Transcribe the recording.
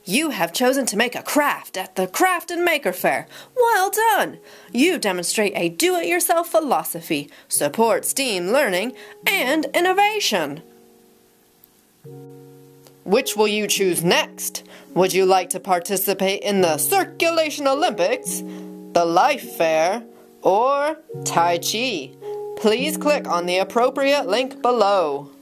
You have chosen to make a craft at the Craft and Maker Fair. Well done! You demonstrate a do-it-yourself philosophy, support STEAM learning, and innovation. Which will you choose next? Would you like to participate in the Circulation Olympics, the Life Fair, or Tai Chi? Please click on the appropriate link below.